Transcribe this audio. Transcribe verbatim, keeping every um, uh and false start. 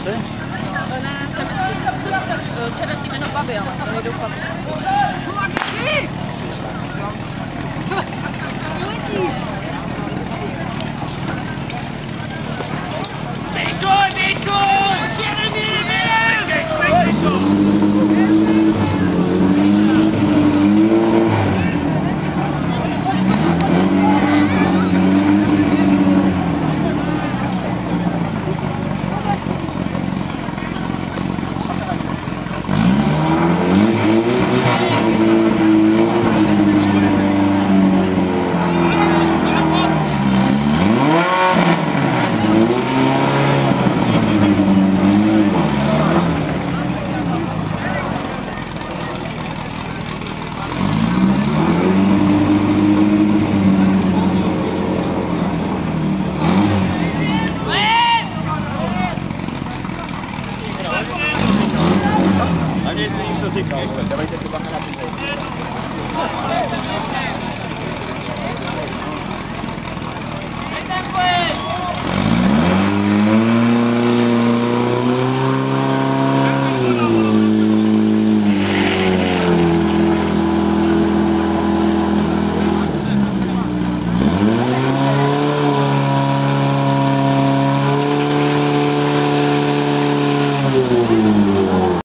Hrajete? Ne, to myslím. Včera týden obavy, ale to nejdu pak. Bejkoj, bejkoj! Ani jestli jim to říkal, dávajte si bacha na ty.